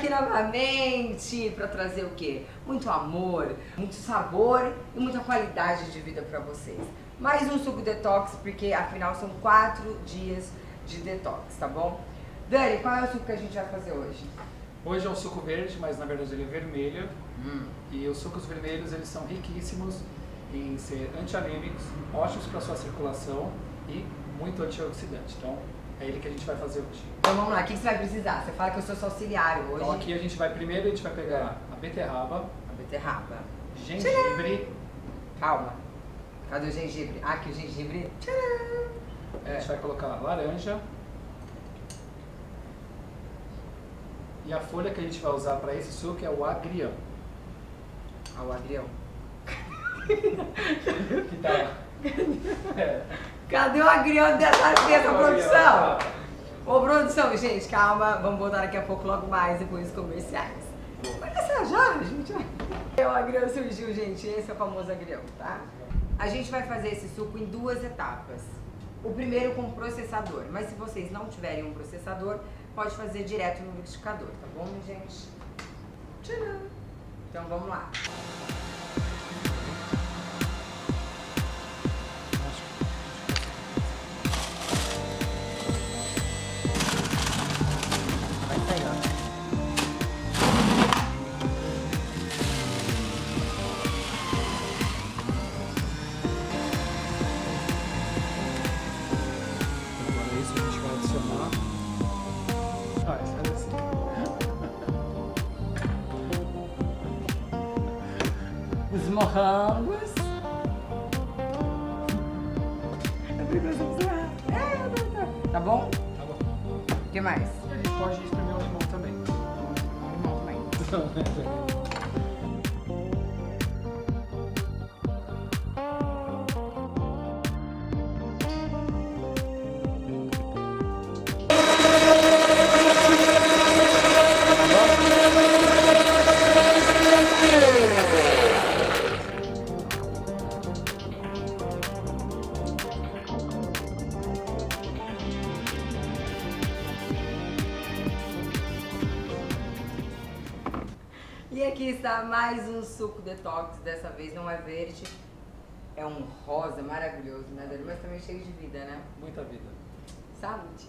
aqui novamente para trazer o quê? Muito amor, muito sabor e muita qualidade de vida para vocês. Mais um suco detox, porque afinal são 4 dias de detox, tá bom? Dani, qual é o suco que a gente vai fazer hoje? Hoje é um suco verde, mas na verdade ele é vermelho. E os sucos vermelhos eles são riquíssimos em ser antianêmicos, ótimos para sua circulação e muito antioxidante. Então é ele que a gente vai fazer hoje. Então vamos lá, o que você vai precisar? Você fala que eu sou seu auxiliar hoje. Então aqui a gente vai pegar a beterraba, gengibre. Calma. Cadê o gengibre? Ah, aqui o gengibre. Tcharam! A gente vai colocar laranja. E a folha que a gente vai usar para esse suco é o agrião. Ah, o agrião. Que tá lá. Cadê o agrião dessa produção? Ô, produção, gente, calma. Vamos voltar daqui a pouco, logo mais, depois dos comerciais. Olha essa já, gente. O agrião surgiu, gente. Esse é o famoso agrião, tá? A gente vai fazer esse suco em 2 etapas. O primeiro com processador, mas se vocês não tiverem um processador, pode fazer direto no liquidificador, tá bom, minha gente? Tcharam! Então vamos lá. Vai sair, ó. Agora isso a gente vai adicionar. Sai assim. Os morangos. Tá bom? Tá bom. O que mais? E a gente pode espremer o limão também. Limão também. E aqui está mais um suco detox, dessa vez não é verde, é um rosa maravilhoso, né, Dani? Mas também cheio de vida, né? Muita vida. Saúde!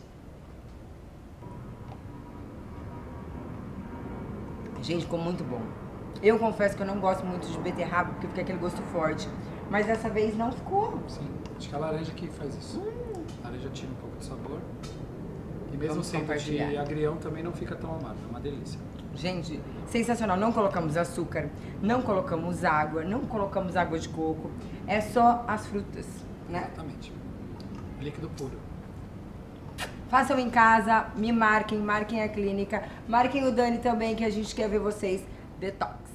Gente, ficou muito bom. Eu confesso que eu não gosto muito de beterraba, porque fica aquele gosto forte. Mas dessa vez não ficou. Sim, acho que é a laranja que faz isso. A laranja tira um pouco de sabor. E mesmo Vamos sendo de compartilhar. agrião também não fica tão amargo, é uma delícia. Gente, sensacional. Não colocamos açúcar, não colocamos água, não colocamos água de coco. É só as frutas, né? Exatamente. Líquido puro. Façam em casa, me marquem, marquem a clínica, marquem o Dani também, que a gente quer ver vocês detox.